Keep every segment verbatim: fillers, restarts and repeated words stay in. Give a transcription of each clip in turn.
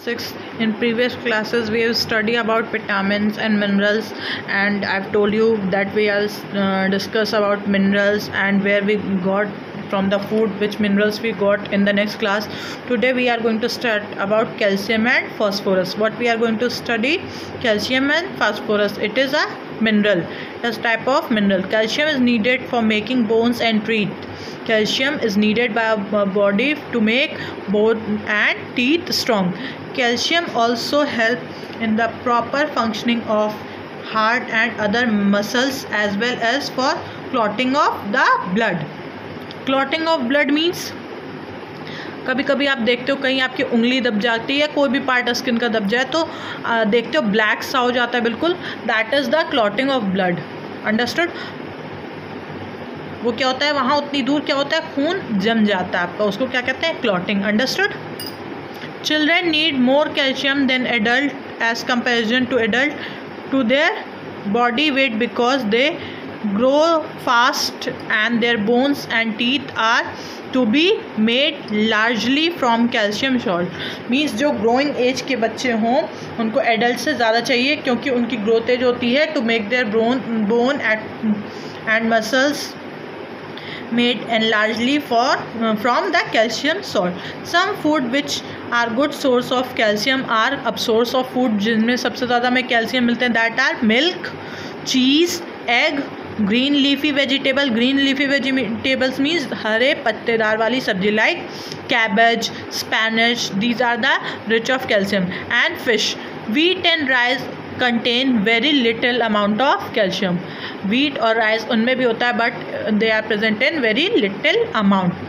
Six. In previous classes we have studied about vitamins and minerals, and I've told you that we are uh, discuss about minerals and where we got from the food, which minerals we got in the next class. Today we are going to start about calcium and phosphorus. What we are going to study? Calcium and phosphorus. It is a mineral, a type of mineral. Calcium is needed for making bones and teeth. Calcium is needed by our body to make bone and teeth strong. Calcium also help in the proper functioning of heart and other muscles, as well as for clotting of the blood. Clotting of blood means कभी कभी आप देखते हो कहीं आपकी उंगली दब जाती है, कोई भी पार्ट स्किन का दब जाए तो आ, देखते हो ब्लैक सा हो जाता है बिल्कुल. That is the clotting of blood. Understood? वो क्या होता है, वहाँ उतनी दूर क्या होता है, खून जम जाता है आपका, उसको क्या कहते हैं, clotting. Understood? Children need more calcium then adult age comparison to adult to their body weight because they grow fast and their bones and teeth are to be made largely from calcium salt. Means जो growing age के बच्चे हों उनको adult से ज़्यादा चाहिए, क्योंकि उनकी ग्रोथ एज होती है to make their bone bone and muscles made and largely for uh, from the calcium salt. Some food which are good source of calcium are अब source of food जिनमें सबसे ज़्यादा में कैल्शियम मिलते हैं, that are milk, cheese, egg, green leafy vegetable. Green leafy vegetables means हरे पत्तेदार वाली सब्जी like cabbage, spinach. These are the rich of calcium. And fish. Wheat and rice contain very little amount of calcium. Wheat और rice उनमें भी होता है, but they are present in very little amount.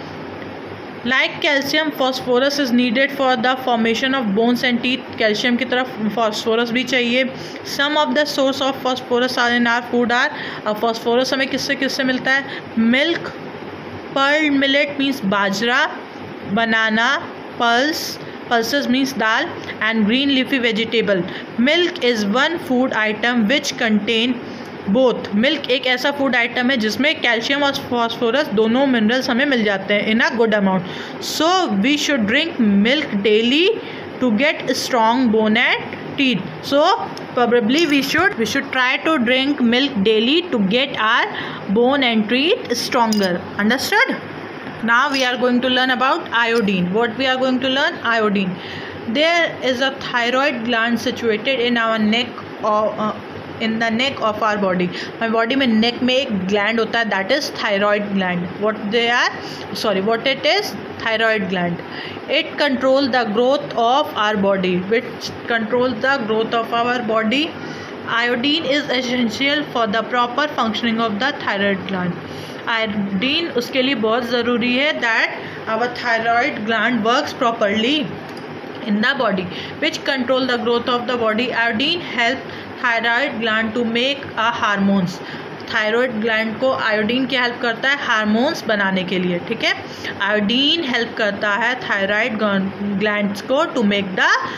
Like calcium, phosphorus is needed for the formation of bones and teeth. Calcium की तरफ phosphorus भी चाहिए. Some of the source of phosphorus are in our food are uh, phosphorus हमें किससे किससे मिलता है? Milk, pearl millet means बाजरा, banana, pulse, pulses means dal, and green leafy vegetable. Milk is one food item which contain both. Milk एक ऐसा food item है जिसमें कैल्शियम और फॉस्फोरस दोनों मिनरल्स हमें मिल जाते हैं in a good amount. So we should drink milk daily to get strong bone and teeth. So probably we should we should try to drink milk daily to get our bone and teeth stronger. Understood? Now we are going to learn about iodine. What we are going to learn? Iodine. There is a thyroid gland situated in our neck or uh, in the neck of our body. My body में neck में एक gland होता है, that is thyroid gland. What they are? Sorry, what it is? Thyroid gland. It controls the growth of our body. Which controls the growth of our body? Iodine is essential for the proper functioning of the thyroid gland. Iodine उसके लिए बहुत ज़रूरी है that our thyroid gland works properly in the body, which control the growth of the body. Iodine help thyroid gland to make a hormones. Thyroid gland को iodine क्या help करता है? Hormones बनाने के लिए. ठीक है, आयोडीन हेल्प करता है थायराइड ग्लैंड्स को to make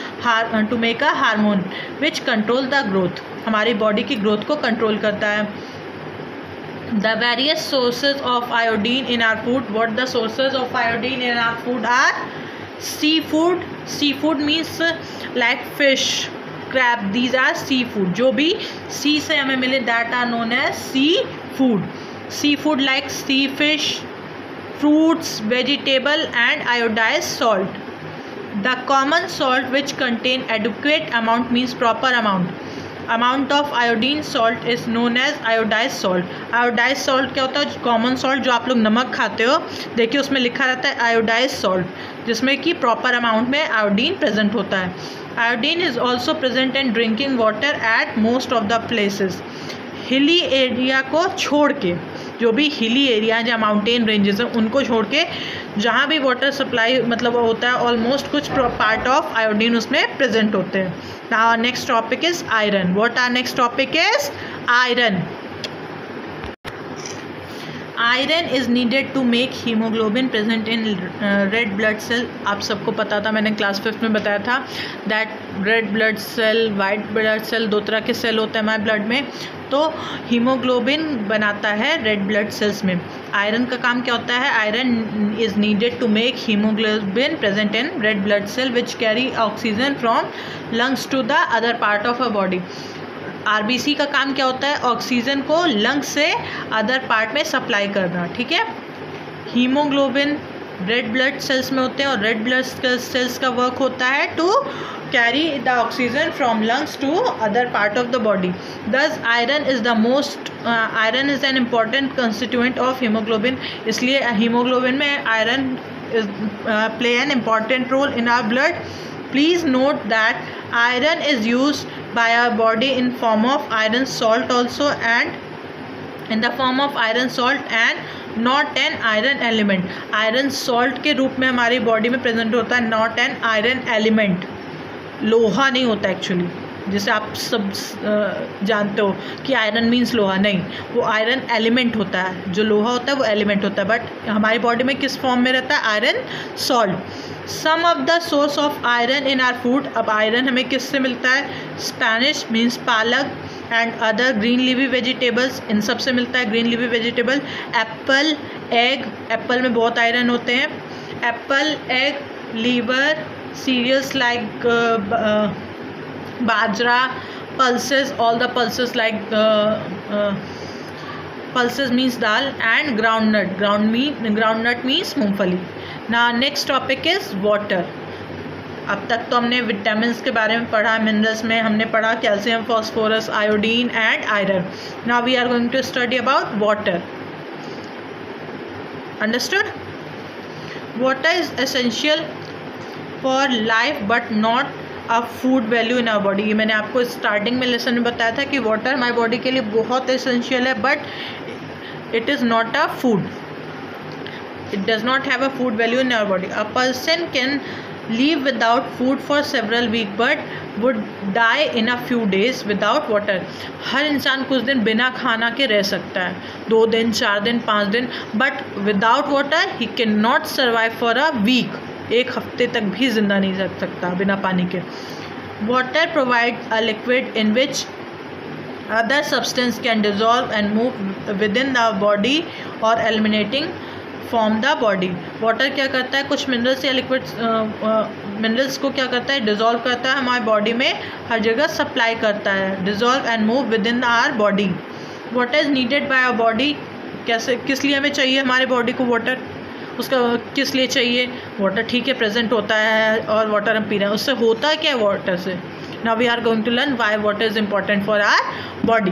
the to make a hormone which control the growth. हमारी बॉडी की ग्रोथ को कंट्रोल करता है. The various sources of iodine in our food. What the sources of iodine in our food are? Seafood. Seafood means like fish, crab. These are seafood. जो भी sea से हमें मिले that are known as seafood. Seafood like sea fish, fruits, vegetable and iodized salt. The common salt which contain adequate amount means proper amount. Amount of iodine salt is known as iodized salt. Iodized salt क्या होता है? Common salt जो आप लोग नमक खाते हो, देखिए उसमें लिखा रहता है iodized salt, जिसमें कि प्रॉपर अमाउंट में आयोडीन प्रेजेंट होता है. Iodine is also present in drinking water at most of the places. Hilly area को छोड़ के, जो भी हिली एरिया हैं, जहाँ माउंटेन रेंजेस हैं, उनको छोड़ के जहाँ भी वाटर सप्लाई मतलब होता है, ऑलमोस्ट कुछ पार्ट ऑफ आयोडीन उसमें प्रेजेंट होते हैं. Now our next topic is iron. What our next topic is? Iron. Iron is needed to make hemoglobin present in uh, red blood cell. आप सबको पता था, मैंने क्लास फिफ्थ में बताया था that red blood cell, white blood cell, दो तरह के सेल होते हैं हमारे ब्लड में. तो हीमोग्लोबिन बनाता है रेड ब्लड सेल्स में. आयरन का काम क्या होता है? Iron is needed to make haemoglobin present in red blood cell which carry oxygen from lungs to the other part of a body. RBC का काम क्या होता है? ऑक्सीजन को लंग्स से अदर पार्ट में सप्लाई करना, ठीक है। हीमोग्लोबिन रेड ब्लड सेल्स में होते हैं और रेड ब्लड सेल्स का वर्क होता है to carry the oxygen from lungs to other part of the body. This iron is the most iron is an important constituent of haemoglobin, इसलिए haemoglobin में iron is play an important role in our blood. Please note that iron is use by our body in form of iron salt also and in the form of iron salt and not an iron element. Iron salt के रूप में हमारी body में present होता है, not an iron element. लोहा नहीं होता एक्चुअली, जैसे आप सब जानते हो कि आयरन मीन्स लोहा, नहीं, वो आयरन एलिमेंट होता है। जो लोहा होता है वो एलिमेंट होता है, बट हमारी बॉडी में किस फॉर्म में रहता है? Iron salt. Some of the source of iron in our food. अब आयरन हमें किससे मिलता है? स्पेनिश मीन्स पालक and other green leafy vegetables, इन सब से मिलता है। Green leafy vegetable, apple, egg, apple में बहुत आयरन होते हैं। Apple, egg, liver, cereals like बाजरा, pulses, all the pulses like uh, uh, pulses means dal, and groundnut, ground meat, groundnut means मूंगफली। now next topic is water। अब तक तो हमने विटामिन्स के बारे में पढ़ा, मिनरल्स में हमने पढ़ा calcium, phosphorus, iodine and iron. now we are going to study about water। understood? water is essential for life but not a food value in our body. ये मैंने आपको स्टार्टिंग में लेसन में बताया था कि वाटर हमारी बॉडी के लिए बहुत एसेंशियल है, but it is not a food, it does not have a food value in our body. A person can live without food for several week but would die in a few days without water. हर इंसान कुछ दिन बिना खाना के रह सकता है, दो दिन, चार दिन, पाँच दिन, but without water he can not survive for a week. एक हफ्ते तक भी जिंदा नहीं रह सकता बिना पानी के। Water provide a liquid in which other substance can dissolve and move within the body और eliminating from the body. Water क्या करता है? कुछ मिनरल्स या लिक्विड मिनरल्स को क्या करता है? डिजॉल्व करता है, हमारी बॉडी में हर जगह सप्लाई करता है। Dissolve and move within our body. Water is needed by our body. कैसे, किस लिए हमें चाहिए हमारे बॉडी को वाटर? उसका किस लिए चाहिए? वाटर ठीक है प्रेजेंट होता है और वाटर हम पी रहे हैं, उससे होता है क्या वाटर से? Now we are going to learn why water is important for our body.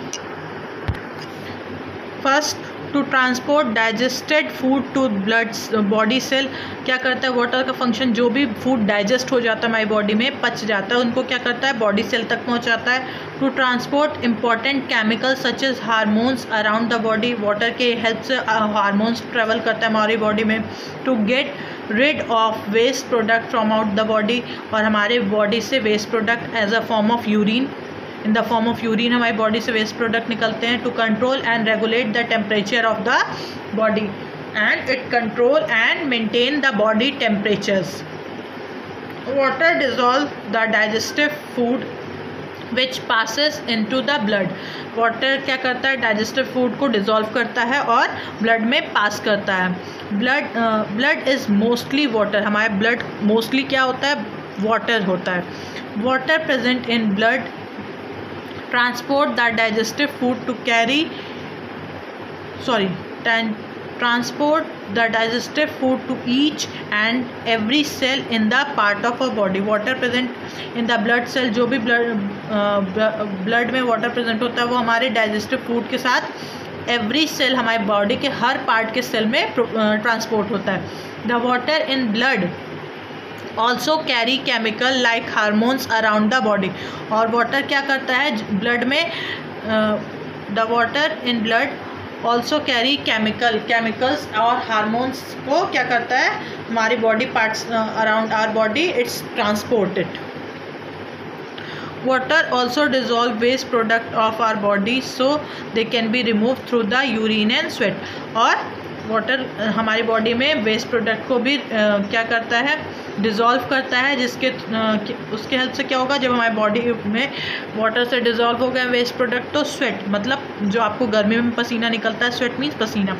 First, to transport digested food to blood body cell. क्या करता है वाटर का फंक्शन? जो भी फूड डाइजेस्ट हो जाता है हमारी बॉडी में, पच जाता है, उनको क्या करता है? बॉडी सेल तक पहुंचाता है। To transport important chemicals such as hormones around the body. Water के हेल्प से हार्मोन्स ट्रेवल करता है हमारी बॉडी में। To get rid of waste product from out the body, और हमारे बॉडी से waste product as a form of urine, in the form of urine हमारी बॉडी से वेस्ट प्रोडक्ट निकलते हैं। To control and regulate the temperature of the body and it control and maintain the body temperatures. Water dissolve the digestive food which passes into the blood. Water क्या करता है? Digestive food को dissolve करता है और blood में pass करता है। Blood blood is mostly water. हमारे ब्लड मोस्टली क्या होता है? वाटर होता है। Water present in blood transport the digestive food to carry sorry transport the digestive food to each and every cell in the part of our body. water present in the blood cell, जो भी blood blood में water present होता है वो हमारे digestive food के साथ every cell, हमारे body के हर part के cell में transport होता है। the water in blood also carry chemical like hormones around the body। और वाटर क्या करता है ब्लड में? The water in blood also carry chemical chemicals और हार्मोन्स को क्या करता है? हमारी body parts around our body it's transported. Water also dissolve waste product of our body so they can be remove through the urine and sweat. और water हमारी body में waste product को भी uh, क्या करता है? डिज़ोल्व करता है, जिसके uh, उसके हेल्प से क्या होगा? जब हमारी बॉडी में वाटर से डिज़ोल्व हो गया वेस्ट प्रोडक्ट तो स्वेट, मतलब जो आपको गर्मी में पसीना निकलता है, स्वेट मीन्स पसीना,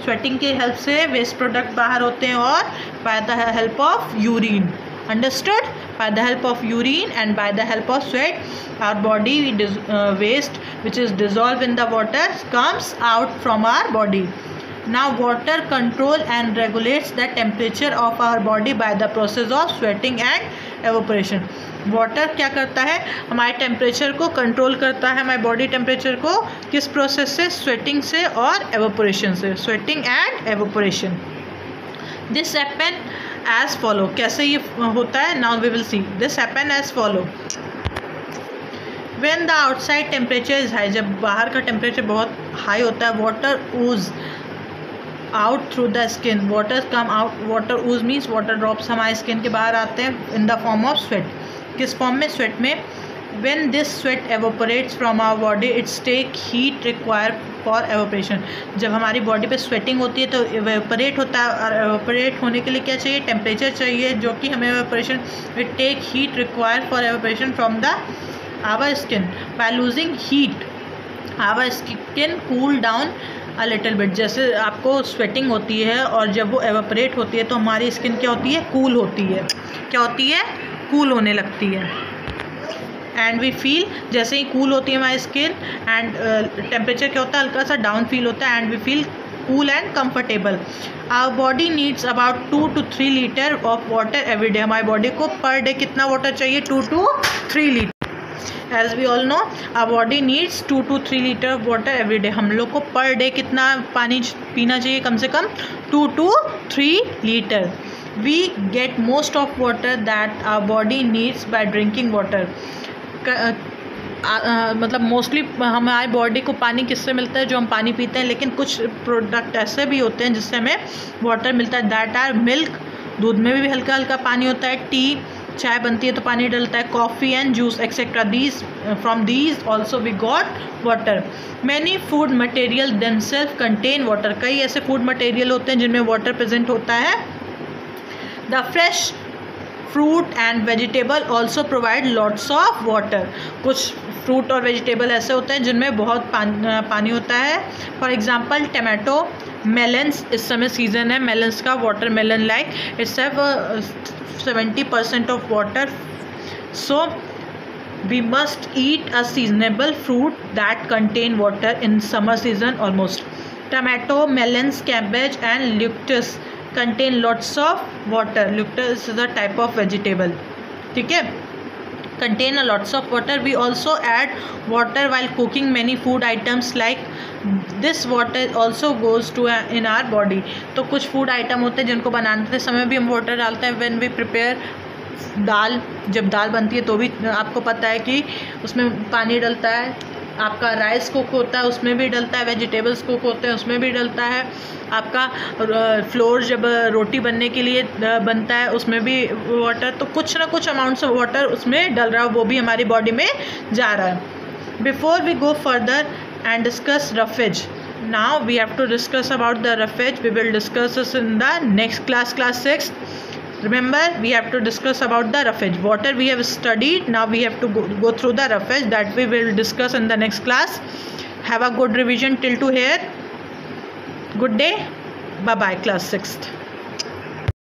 स्वेटिंग के हेल्प से वेस्ट प्रोडक्ट बाहर होते हैं और by the help of urine. Understood? By the help of urine and by the help of sweat, our body uh, waste which is dissolved in the water comes out from our body. Now water control and regulates the temperature of our body by the process of sweating and evaporation. Water क्या करता है, हमारे temperature को control करता है, हमारे body temperature को किस प्रोसेस से, स्वेटिंग से और एवोपोरेशन से, sweating and evaporation. This happen as follow. कैसे ये होता है, now we will see. This happen as follow. When the outside temperature is high, जब बाहर का टेम्परेचर बहुत हाई होता है, water ooze out through the skin. Water come out, water ooze means water drops हमारे स्किन के बाहर आते हैं in the form of sweat. किस फॉर्म में, स्वेट में. When this sweat evaporates from our body, it's take heat required for evaporation. जब हमारी बॉडी पे स्वेटिंग होती है तो एवेपोरेट होता है, और एवेपोरेट होने के लिए क्या चाहिए, टेम्परेचर चाहिए, जो कि हमें evaporation, it take heat required for evaporation from the our skin. By losing heat our skin cool down a little bit. जैसे आपको स्वेटिंग होती है और जब वो एवेपोरेट होती है तो हमारी स्किन क्या होती है, कूल होती है. क्या होती है, कूल होने लगती है. एंड वी फील, जैसे ही कूल होती है हमारी स्किन एंड टेम्परेचर क्या होता है, हल्का सा डाउन फील होता है, and we feel cool and comfortable. Our body needs about two to three litre of water every day. हमारी बॉडी को पर डे कितना वाटर चाहिए, two to three litre. As we all know, our body needs two to three litre of water every day. हम लोग को per day कितना पानी पीना चाहिए, कम से कम two to three litre. We get most of water that our body needs by drinking water. मतलब मोस्टली हमारी बॉडी को पानी किससे मिलता है, जो हम पानी पीते हैं. लेकिन कुछ प्रोडक्ट ऐसे भी होते हैं जिससे हमें वाटर मिलता है. दैट आर मिल्क, दूध में भी हल्का हल्का पानी होता है. टी, चाय बनती है तो पानी डलता है. Coffee and juice etcetera, these from these also we got water. Many food material themselves contain water. कई ऐसे फूड मटेरियल होते हैं जिनमें वाटर प्रेजेंट होता है. The fresh fruit and vegetable also provide lots of water. कुछ fruit और vegetable ऐसे होते हैं जिनमें बहुत पानी पानी होता है. फॉर एग्जाम्पल टमाटो, मेलन्स, इस समय सीजन है मेलन्स का. Watermelon like it's have seventy percent of water. So we must eat a seasonable fruit that contain water in summer season almost. Tomato, melons, cabbage and lettuce contain lots of water. Lettuce is a type of vegetable. ठीक है, contain a lots of water. We also add water while cooking many food items like this. Water also goes to in our body. तो कुछ food item होते हैं जिनको बनाते समय भी हम वाटर डालते हैं. when we prepare दाल, जब दाल बनती है तो भी आपको पता है कि उसमें पानी डलता है. आपका राइस कुक होता है उसमें भी डलता है. वेजिटेबल्स कुक होते हैं उसमें भी डलता है. आपका फ्लोर जब रोटी बनने के लिए बनता है उसमें भी वाटर. तो कुछ ना कुछ अमाउंट्स ऑफ वाटर उसमें डल रहा है, वो भी हमारी बॉडी में जा रहा है. Before we go further and discuss roughage, now we have to discuss about the roughage. We will discuss this in the next class, class six. Remember, we have to discuss about the roughage. Water we have studied. Now we have to go, go through the roughage that we will discuss in the next class. Have a good revision till to here. Good day. Bye bye, class sixth.